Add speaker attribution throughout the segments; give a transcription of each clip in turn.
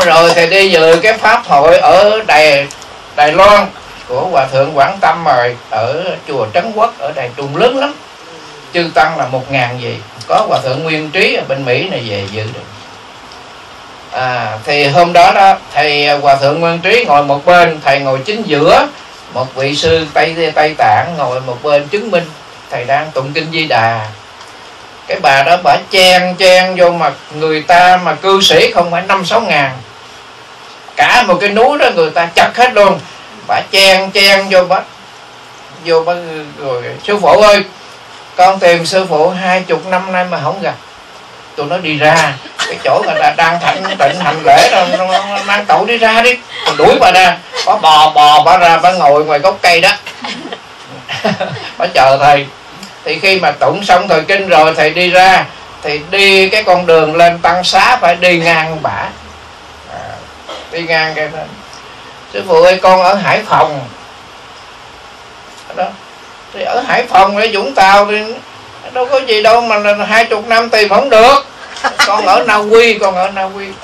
Speaker 1: rồi thầy đi dự cái pháp hội ở Đài Loan của Hòa Thượng Quảng Tâm rồi, ở chùa Trấn Quốc ở Đài Trung lớn lắm, chư tăng là 1000 gì, có Hòa Thượng Nguyên Trí ở bên Mỹ này về dự được. Thì hôm đó đó thầy Hòa Thượng Nguyên Trí ngồi một bên, thầy ngồi chính giữa, một vị sư Tây Tạng ngồi một bên chứng minh thầy đang tụng kinh Di Đà. Cái bà đó bả chen vô mà người ta mà cư sĩ không phải 5-6 ngàn, cả một cái núi đó người ta chặt hết luôn. Bả chen vô bác rồi sư phụ ơi, con tìm sư phụ 20 năm nay mà không gặp. Tụi nó đi ra cái chỗ người ta đang tịnh hành lễ rồi, nó mang cậu đi ra đi. Còn đuổi bà ra, có bò bà ra, bà ngồi ngoài gốc cây đó bà chờ thầy. Thì khi mà tụng xong thời kinh rồi thầy đi ra, thì đi cái con đường lên Tăng Xá phải đi ngang bả, đi ngang cái đó. Sư phụ ơi, con ở Hải Phòng đó. Thì ở Hải Phòng ở Vũng Tàu thì đâu có gì đâu mà 20 năm tìm không được. Con ở Na Uy, con ở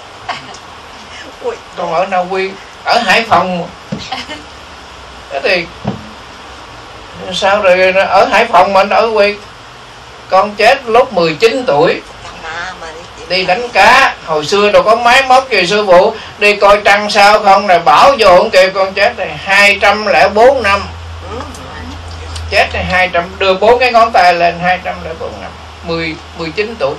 Speaker 1: Na Uy, ở Hải Phòng. Thế thì sao rồi ở Hải Phòng mình ở Uy? Con chết lúc 19 tuổi đi đánh cá. Hồi xưa đâu có máy móc gì sư phụ, đi coi trăng sao không rồi bảo vô không kêu con chết này 204 năm. Chết này 200, đưa 4 cái ngón tay lên 204 năm, 19 tuổi.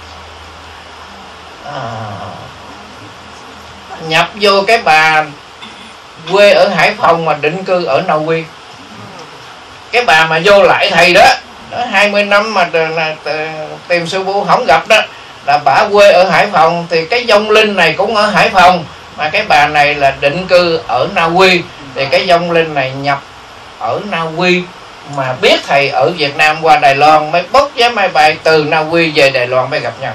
Speaker 1: Nhập vô cái bà quê ở Hải Phòng mà định cư ở Na Uy. Cái bà mà vô lại thầy đó 20 năm mà tìm sư phụ không gặp đó, là bà quê ở Hải Phòng. Thì cái vong linh này cũng ở Hải Phòng, mà cái bà này là định cư ở Na Uy. Thì cái vong linh này nhập ở Na Uy, mà biết thầy ở Việt Nam qua Đài Loan, mới bốc vé máy bay từ Na Uy về Đài Loan mới gặp nhau.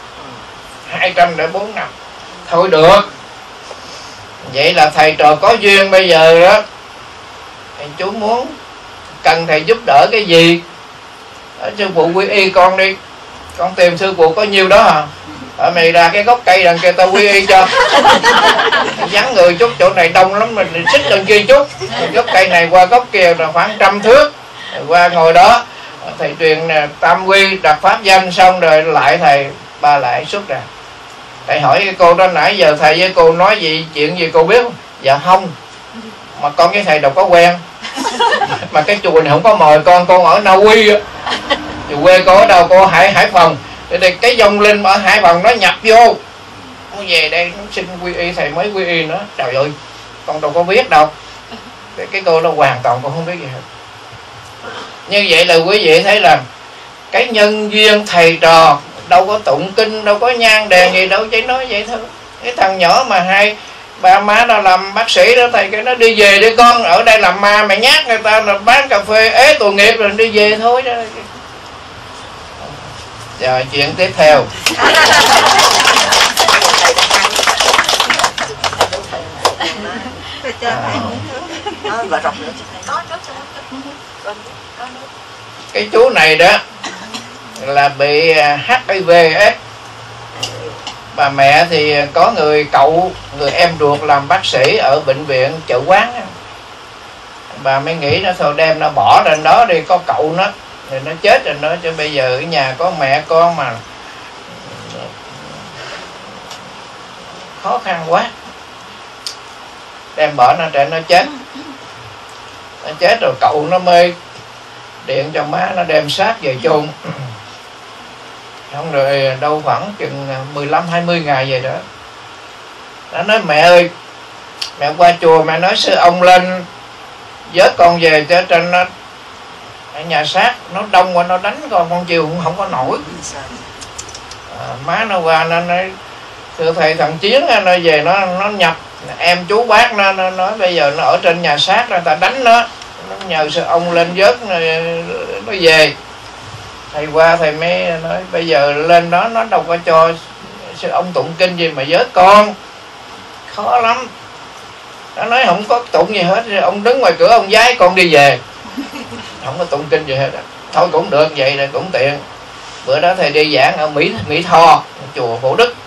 Speaker 1: 204 năm. Thôi được, vậy là thầy trò có duyên. Bây giờ đó thì chú muốn cần thầy giúp đỡ cái gì? Sư phụ quy y con đi, con tìm sư phụ có nhiêu đó hả? Ở mày ra cái gốc cây đằng kia tao quy y cho. Vắng người chút, chỗ này đông lắm, mình xích đằng kia chút. Gốc cây này qua gốc kia là khoảng 100 thước. Qua ngồi đó thầy truyền tam quy đặt pháp danh xong rồi lại thầy ba lại xuất ra. Thầy hỏi cái cô đó nãy giờ thầy với cô nói gì, chuyện gì cô biết không? Dạ không, mà con với thầy đâu có quen. Mà cái chùa này không có mời con ở Na Uy á. Chùa quê cô ở đâu? Cô Hải Phòng. Thì cái vong linh ở Hải Phòng nó nhập vô, nó về đây nó xin quy y, thầy mới quy y nữa. Trời ơi, con đâu có biết đâu. Cái cô nó hoàn toàn con không biết gì hết. Như vậy là quý vị thấy là cái nhân duyên thầy trò đâu có tụng kinh, đâu có nhang đèn gì đâu, chỉ nói vậy thôi. Cái thằng nhỏ mà hai ba má nó làm bác sĩ đó, thầy cái nó đi về đi con, ở đây làm ma mày nhát người ta là bán cà phê ế tội nghiệp rồi đi về thôi đó. Rồi chuyện tiếp theo. Cái chú này đó là bị HIV/AIDS. Bà mẹ thì có người em ruột làm bác sĩ ở bệnh viện Chợ Quán. Bà mới nghĩ nó thôi đem nó bỏ lên đó đi, có cậu nó thì nó chết rồi nó, chứ bây giờ ở nhà có mẹ con mà khó khăn quá, đem bỏ nó để nó chết. Nó chết rồi cậu nó mới điện cho má nó đem xác về chôn. Xong rồi đâu khoảng chừng 15-20 ngày vậy đó. Nó nói mẹ ơi, mẹ qua chùa mẹ nói sư ông lên vớt con về cho trên nó ở nhà xác nó đông qua nó đánh con chiều cũng không có nổi. Má nó qua nó nói thưa thầy thằng Chiến nó về nó nhập em chú bác nó nói bây giờ nó ở trên nhà xác người ta đánh nó nhờ sư ông lên vớt nó về. Thầy qua thầy mới nói bây giờ lên đó nó đâu có cho sư ông tụng kinh gì mà vớt con, khó lắm. Nó nói không có tụng gì hết, ông đứng ngoài cửa ông giái con đi về, không có tụng kinh gì hết. Thôi cũng được vậy là cũng tiện. Bữa đó thầy đi giảng ở Mỹ Tho, chùa Phổ Đức.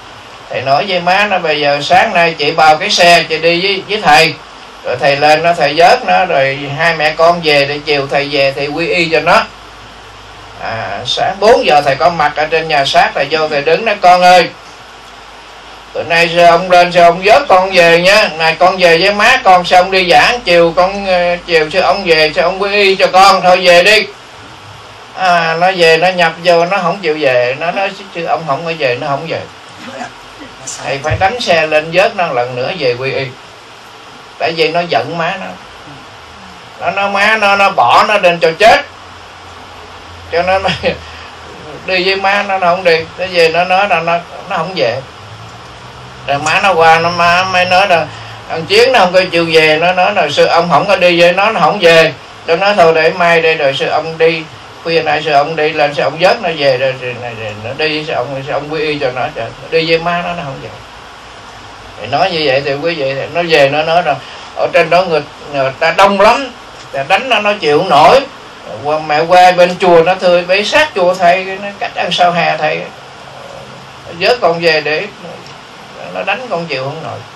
Speaker 1: Thầy nói với má nó bây giờ sáng nay chị bao cái xe chị đi với thầy, rồi thầy lên nó thầy vớt nó, rồi hai mẹ con về để chiều thầy về thầy quy y cho nó. Sáng 4 giờ thầy có mặt ở trên nhà xác, thầy vô thầy đứng nói con ơi, bữa nay sao ông lên sao ông vớt con về nhá, này con về với má con, sao ông đi giảng chiều sao ông về sao ông quy y cho con, thôi về đi. Nó về nó nhập vô nó không chịu về, nó nói chứ ông không có về, nó không về. Thầy phải đánh xe lên vớt nó lần nữa về quy y, tại vì nó giận má nó má nó bỏ nó lên cho chết, cho nó đi với má nó không đi, nó về nó nói là nó không về. Rồi má nó qua nó mới nói là thằng Chiến nó không có chịu về, nó nói là sư ông không có đi với nó không về. Tôi nói thôi để mai đây rồi sư ông đi, khuya nay sư ông đi lên sư ông vớt nó về, rồi nó đi sư ông quy y cho nó, đi với má nó không về. Thì nói như vậy thì quý vị nó về nó nói rằng ở trên đó người ta đông lắm, đánh nó chịu không nổi. Mẹ qua bên chùa nó thưa bế sát chùa thầy, nó cách ăn sao hè thầy, vớt con về để nó đánh con chịu không nổi.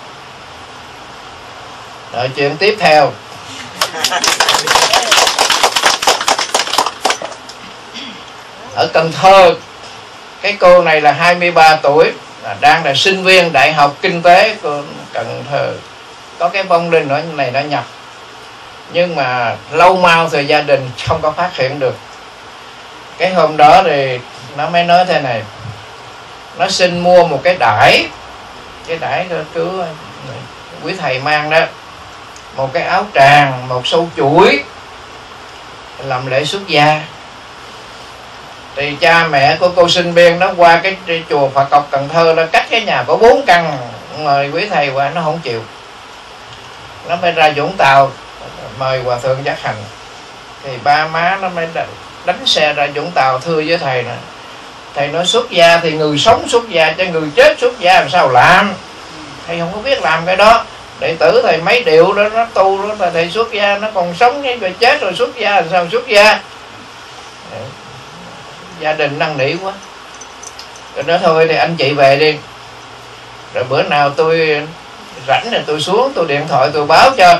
Speaker 1: Rồi chuyện tiếp theo. Ở Cần Thơ, cái cô này là 23 tuổi, đang là sinh viên Đại học Kinh tế của Cần Thơ. Có cái vong linh ở này nó nhập, nhưng mà lâu mau thì gia đình không có phát hiện được. Cái hôm đó thì nó mới nói thế này, nó xin mua một cái đải cứu quý thầy mang đó, một cái áo tràng, một sâu chuỗi làm lễ xuất gia. Thì cha mẹ của cô sinh viên nó qua cái chùa Phật học Cần Thơ, nó cách cái nhà có 4 căn, mời quý thầy qua nó không chịu. Nó mới ra Vũng Tàu mời hòa thượng Giác Hành. Thì ba má nó mới đánh xe ra Vũng Tàu thưa với thầy nè, thầy nói xuất gia thì người sống xuất gia, cho người chết xuất gia làm sao làm, thầy không có biết làm cái đó. Đệ tử thầy mấy điệu đó nó tu đó, thầy xuất gia, nó còn sống với chết rồi xuất gia làm sao xuất gia. Gia đình năn nỉ quá, rồi nói thôi thì anh chị về đi, rồi bữa nào tôi rảnh thì tôi xuống tôi điện thoại tôi báo cho.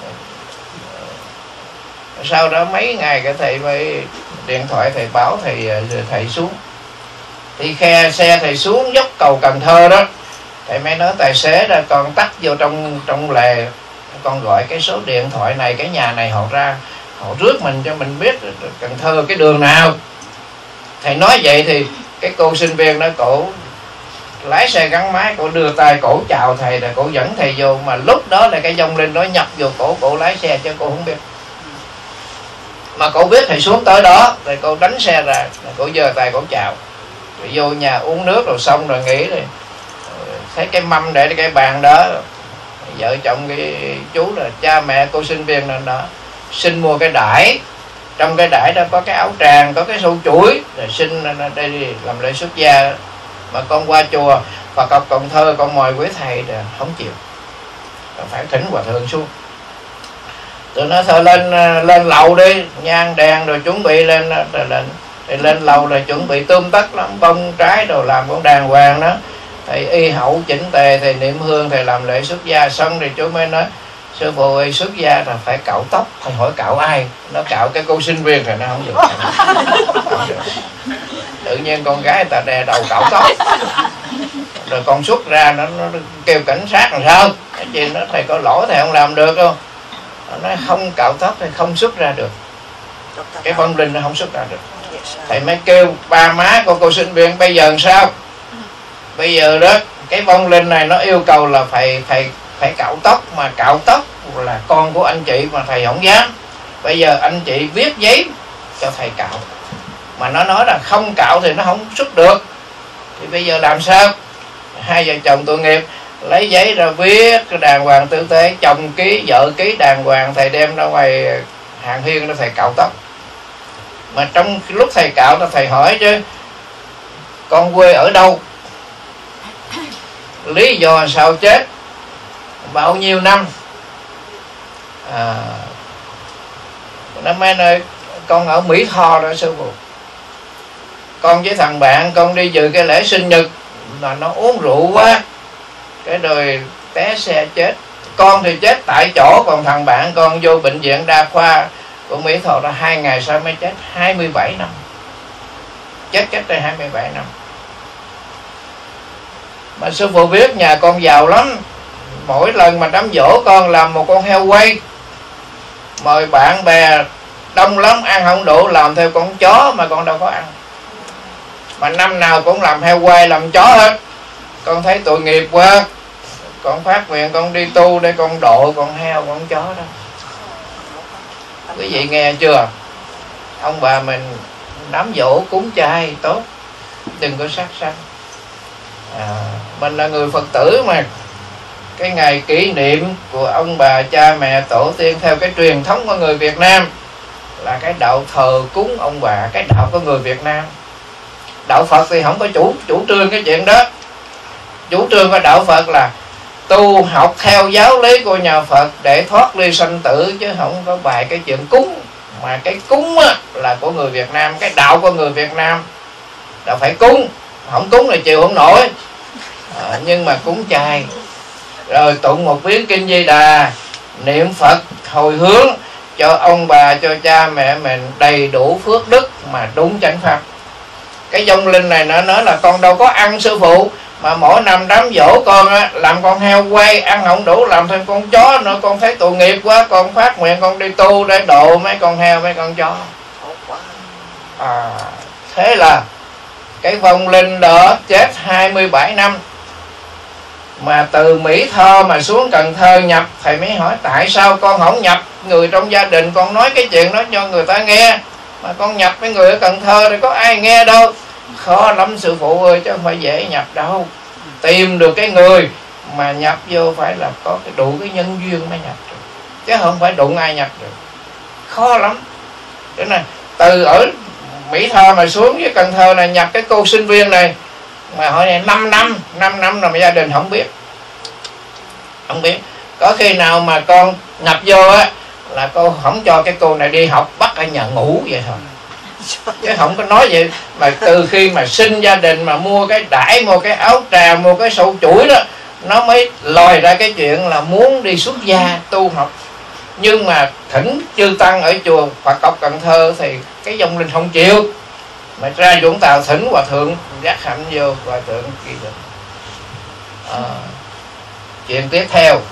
Speaker 1: Sau đó mấy ngày cái thầy mới điện thoại thầy báo thầy xuống. Thì khe xe thầy xuống dốc cầu Cần Thơ đó, thầy mới nói tài xế ra con tắt vô trong lề, con gọi cái số điện thoại này, cái nhà này họ ra họ rước mình cho mình biết Cần Thơ cái đường nào. Thầy nói vậy thì cái cô sinh viên đó cổ lái xe gắn máy, cổ đưa tay cổ chào thầy, là cổ dẫn thầy vô, mà lúc đó là cái vong linh đó nhập vô cổ lái xe chứ cô không biết. Mà cổ biết thầy xuống tới đó, rồi cô đánh xe ra, cổ giơ tay cổ chào, rồi vô nhà uống nước rồi xong rồi nghỉ. Rồi thấy cái mâm để cái bàn đó, vợ chồng cái chú là cha mẹ cô sinh viên nên đó xin mua cái đải, trong cái đải đó có cái áo tràng, có cái sâu chuỗi, rồi xin đây làm lễ xuất gia. Mà con qua chùa Phật học Cần Thơ con mời quý thầy là không chịu, phải thỉnh hòa thượng xuống. Tôi nói thôi lên lầu đi, nhang đèn rồi chuẩn bị lên, thì lên lầu là chuẩn bị tươm tất lắm, bông trái đồ làm cũng đàng hoàng đó. Thầy y hậu chỉnh tề, thầy niệm hương, thầy làm lễ xuất gia xong thì chú mới nói sư phụ ơi, xuất gia là phải cạo tóc. Thầy hỏi cạo ai? Nó cạo cái cô sinh viên thì nó không được. Tự nhiên con gái người ta đè đầu cạo tóc, rồi con xuất ra nó kêu cảnh sát làm sao? Cái gì nó thầy có lỗi thầy không làm được đâu. Nó nói không cạo tóc thì không xuất ra được, cái vong linh nó không xuất ra được. Thầy mới kêu ba má của cô sinh viên bây giờ làm sao? Bây giờ đó cái vong linh này nó yêu cầu là phải cạo tóc, mà cạo tóc là con của anh chị mà thầy không dám. Bây giờ anh chị viết giấy cho thầy cạo, mà nó nói là không cạo thì nó không xuất được. Thì bây giờ làm sao? Hai vợ chồng tội nghiệp lấy giấy ra viết đàng hoàng tử tế, chồng ký vợ ký đàng hoàng, thầy đem ra ngoài hàng hiên nó thầy cạo tóc. Mà trong lúc thầy cạo nó thầy hỏi chứ con quê ở đâu, lý do sao chết, bao nhiêu năm. Nó mới nói con ở Mỹ Tho đó sư phụ, con với thằng bạn con đi dự cái lễ sinh nhật mà nó uống rượu quá, cái rồi té xe chết. Con thì chết tại chỗ, còn thằng bạn con vô bệnh viện đa khoa của Mỹ Tho là 2 ngày sau mới chết, 27 năm. Chết cách đây 27 năm. Mà sư phụ biết nhà con giàu lắm, mỗi lần mà đám giỗ con làm một con heo quay, mời bạn bè đông lắm, ăn không đủ làm theo con chó mà con đâu có ăn. Mà năm nào cũng làm heo quay làm chó hết. Con thấy tội nghiệp quá, con phát nguyện con đi tu để con độ con heo con chó đó. Quý vị nghe chưa? Ông bà mình đám giỗ cúng chay tốt, đừng có sát sanh. Mình là người Phật tử mà, cái ngày kỷ niệm của ông bà cha mẹ tổ tiên theo cái truyền thống của người Việt Nam là cái đạo thờ cúng ông bà, cái đạo của người Việt Nam. Đạo Phật thì không có chủ trương cái chuyện đó. Chủ trương của đạo Phật là tu học theo giáo lý của nhà Phật để thoát ly sanh tử, chứ không có bài cái chuyện cúng. Mà cái cúng á, là của người Việt Nam, cái đạo của người Việt Nam là phải cúng, không cúng là chịu không nổi. Nhưng mà cúng chay, rồi tụng một biến kinh Di Đà, niệm Phật hồi hướng cho ông bà, cho cha mẹ mình đầy đủ phước đức mà đúng chánh pháp. Cái vong linh này nó nói là con đâu có ăn sư phụ, mà mỗi năm đám dỗ con á, làm con heo quay, ăn không đủ làm thêm con chó nữa, con thấy tội nghiệp quá, con phát nguyện con đi tu để độ mấy con heo mấy con chó. Thế là cái vong linh đó chết 27 năm. Mà từ Mỹ Tho mà xuống Cần Thơ nhập, thầy mới hỏi tại sao con không nhập người trong gia đình, con nói cái chuyện đó cho người ta nghe, mà con nhập với người ở Cần Thơ thì có ai nghe đâu. Khó lắm sư phụ ơi, chứ không phải dễ nhập đâu. Tìm được cái người mà nhập vô phải là có cái đủ cái nhân duyên mới nhập được, chứ không phải đụng ai nhập được, khó lắm. Cho nên từ ở Mỹ Tho mà xuống với Cần Thơ này nhập cái cô sinh viên này, mà hỏi này 5 năm rồi mà gia đình không biết. Không biết. Có khi nào mà con nhập vô á là cô không cho cái cô này đi học, bắt ở nhà ngủ vậy thôi, chứ không có nói vậy. Mà từ khi mà sinh gia đình mà mua cái đãi, mua cái áo trà, mua cái sâu chuỗi đó, nó mới lòi ra cái chuyện là muốn đi xuất gia tu học. Nhưng mà thỉnh chư tăng ở chùa Phật Cốc Cần Thơ thì cái vong linh không chịu, mà ra Vũng Tàu thỉnh hòa thượng giác hạnh vô, hòa thượng kia được. Chuyện tiếp theo.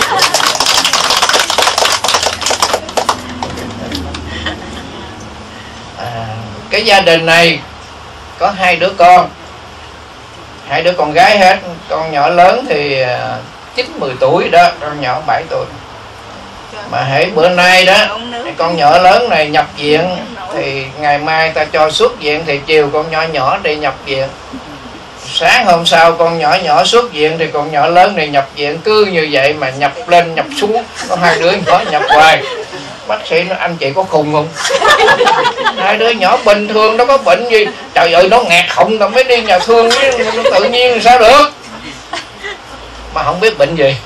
Speaker 1: Cái gia đình này có 2 đứa con, 2 đứa con gái hết. Con nhỏ lớn thì 9-10 tuổi đó, con nhỏ 7 tuổi. Mà hễ bữa nay đó con nhỏ lớn này nhập viện thì ngày mai ta cho xuất viện, thì chiều con nhỏ nhỏ đi nhập viện. Sáng hôm sau con nhỏ nhỏ xuất viện thì con nhỏ lớn này nhập viện. Cứ như vậy mà nhập lên nhập xuống, có 2 đứa nhỏ nhập hoài. Bác sĩ nói anh chị có khùng không? 2 đứa nhỏ bình thường nó có bệnh gì, trời ơi nó nghẹt họng rồi mới đi nhà thương, nó tự nhiên sao được, mà không biết bệnh gì.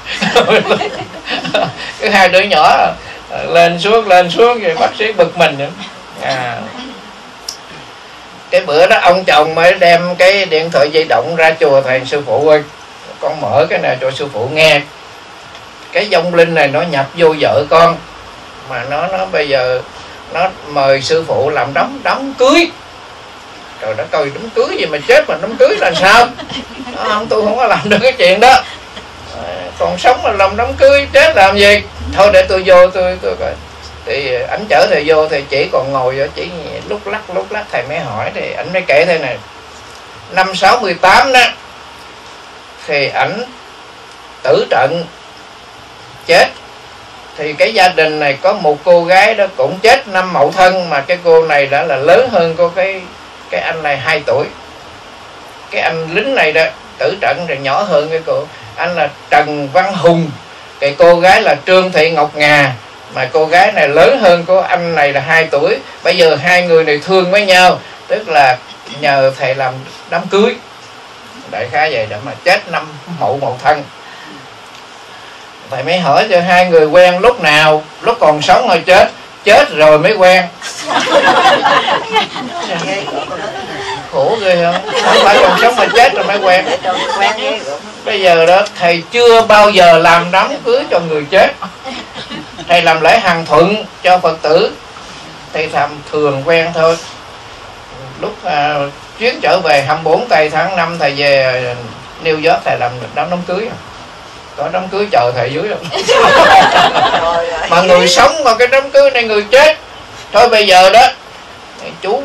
Speaker 1: Cái 2 đứa nhỏ lên xuống rồi bác sĩ bực mình nữa. Cái bữa đó ông chồng mới đem cái điện thoại di động ra chùa, thầy sư phụ ơi con mở cái này cho sư phụ nghe. Cái vong linh này nó nhập vô vợ con, mà nó bây giờ nó mời sư phụ làm đám cưới. Trời đất ơi, đám cưới gì mà chết mà đám cưới là sao? Không, tôi không có làm được cái chuyện đó. Còn sống mà làm đám cưới, chết làm gì? Thôi để tôi vô tôi coi. Thì ảnh chở thầy vô thì chỉ còn ngồi ở chỉ lúc lắc thầy mới hỏi, thì ảnh mới kể thế này. Năm 68 đó thì ảnh tử trận chết. Thì cái gia đình này có một cô gái đó cũng chết năm Mậu Thân, mà cái cô này đã là lớn hơn cô cái anh này 2 tuổi. Cái anh lính này đó tử trận rồi nhỏ hơn cái cô. Anh là Trần Văn Hùng, cái cô gái là Trương Thị Ngọc Ngà, mà cô gái này lớn hơn cô anh này là 2 tuổi. Bây giờ 2 người này thương với nhau, tức là nhờ thầy làm đám cưới. Đại khái vậy đó, mà chết năm Mậu Thân. Thầy mới hỏi cho 2 người quen lúc nào, lúc còn sống rồi chết rồi mới quen. khổ ghê không? Không phải còn sống mà chết rồi mới quen. Bây giờ đó thầy chưa bao giờ làm đám cưới cho người chết. Thầy làm lễ hàng thuận cho Phật tử, thầy làm thường quen thôi. Lúc chuyến trở về 24 tây tháng 5 thầy về New York, thầy làm đám cưới. Có đám cưới chờ thầy dưới không? Mà người sống mà cái đám cưới này người chết. Thôi bây giờ đó chú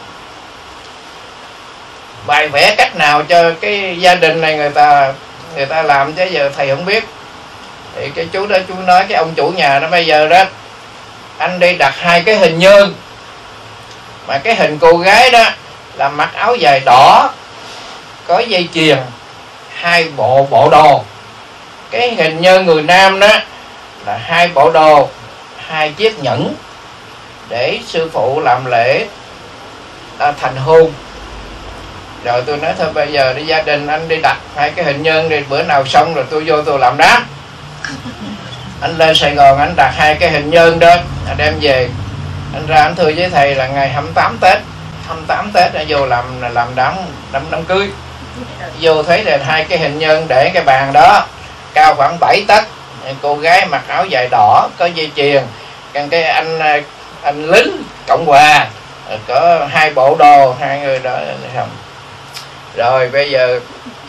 Speaker 1: bài vẽ cách nào cho cái gia đình này người ta làm, chứ giờ thầy không biết. Thì cái chú đó chú nói cái ông chủ nhà đó, bây giờ đó anh đi đặt 2 cái hình nhân, mà cái hình cô gái đó là mặc áo dài đỏ có dây chuyền 2 bộ đồ. Cái hình nhân người nam đó là 2 bộ đồ 2 chiếc nhẫn, để sư phụ làm lễ thành hôn. Rồi tôi nói thôi bây giờ đi gia đình anh đi đặt 2 cái hình nhân đi, bữa nào xong rồi tôi vô tôi làm đám. Anh lên Sài Gòn anh đặt 2 cái hình nhân đó, anh đem về, anh ra anh thưa với thầy là ngày 28 Tết anh vô làm đám cưới. Vô thấy là 2 cái hình nhân để cái bàn đó cao khoảng 7 tấc, cô gái mặc áo dài đỏ có dây chuyền, còn cái anh lính Cộng Hòa có 2 bộ đồ, 2 người đó không. Rồi bây giờ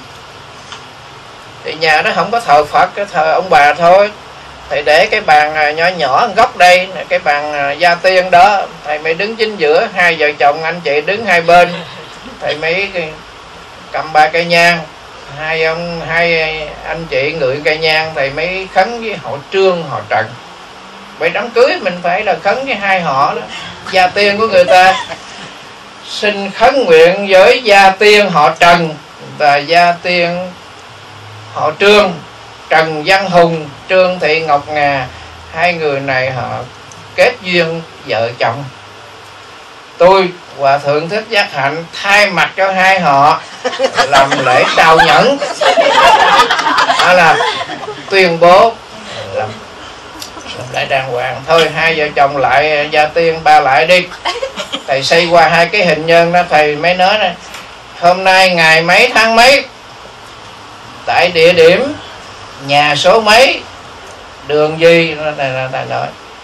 Speaker 1: thì nhà nó không có thờ Phật, cái thờ ông bà thôi. Thầy để cái bàn nhỏ nhỏ góc đây, cái bàn gia tiên đó, thầy mới đứng chính giữa, 2 vợ chồng anh chị đứng 2 bên. Thầy mới cầm 3 cây nhang, hai anh chị ngự cây nhang, thầy mới khấn với họ Trương họ Trần. Vậy đám cưới mình phải là khấn với 2 họ đó, gia tiên của người ta. Xin khấn nguyện với gia tiên họ Trần và gia tiên họ Trương, Trần Văn Hùng, Trương Thị Ngọc Ngà, 2 người này họ kết duyên vợ chồng. Tôi Hòa Thượng Thích Giác Hạnh thay mặt cho 2 họ làm lễ trao nhẫn, đó là tuyên bố làm lễ đàng hoàng. Thôi 2 vợ chồng lại gia tiên 3 lại đi. Thầy xây qua 2 cái hình nhân đó, thầy mới nói này, hôm nay ngày mấy tháng mấy, tại địa điểm nhà số mấy, đường gì, thầy nói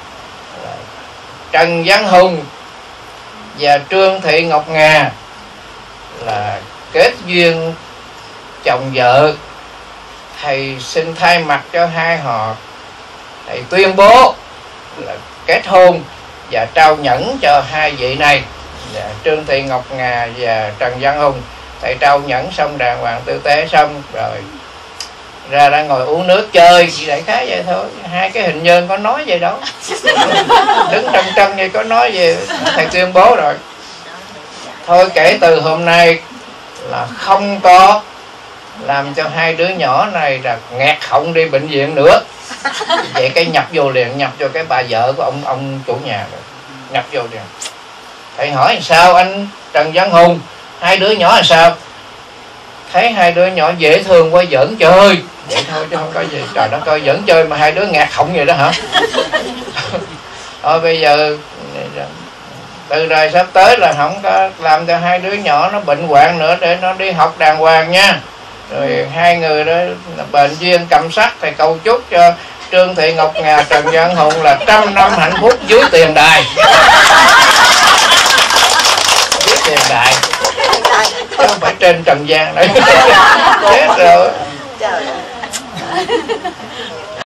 Speaker 1: Trần Văn Hùng và Trương Thị Ngọc Ngà là kết duyên chồng vợ. Thầy xin thay mặt cho 2 họ, thầy tuyên bố là kết hôn và trao nhẫn cho 2 vị này, Trương Thị Ngọc Ngà và Trần Văn Hùng. Thầy trao nhẫn xong đàng hoàng tử tế xong rồi ra đã ngồi uống nước chơi, chỉ đại khái vậy thôi. 2 cái hình nhân có nói vậy đâu, đứng trân vậy có nói gì. Thầy tuyên bố rồi, thôi kể từ hôm nay là không có làm cho 2 đứa nhỏ này là nghẹt họng đi bệnh viện nữa. Vậy cái nhập vô liền, nhập cho cái bà vợ của ông chủ nhà rồi, nhập vô liền. Thầy hỏi sao anh Trần Văn Hùng, 2 đứa nhỏ là sao? Thấy 2 đứa nhỏ dễ thương quá, giỡn chơi vậy thôi chứ không có gì. Trời đất ơi, giỡn chơi mà 2 đứa ngạt họng vậy đó hả? Thôi bây giờ từ rồi sắp tới là không có làm cho 2 đứa nhỏ nó bệnh hoạn nữa, để nó đi học đàng hoàng nha. Rồi 2 người đó bền duyên cầm sắc. Thầy cầu chúc cho Trương Thị Ngọc Ngà, Trần Văn Hùng là 100 năm hạnh phúc dưới tiền đài. Dưới tiền đài chứ không phải trên trần gian đấy. Chết rồi.